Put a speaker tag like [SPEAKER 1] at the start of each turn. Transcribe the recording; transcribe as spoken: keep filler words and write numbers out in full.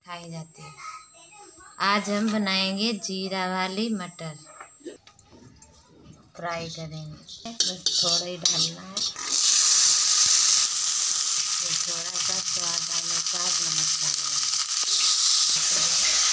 [SPEAKER 1] खाई जाती है। आज हम बनाएंगे जीरा वाली मटर, फ्राई करेंगे। बस थोड़ा ही डालना है, थोड़ा सा स्वाद अनुसार नमक डालना है।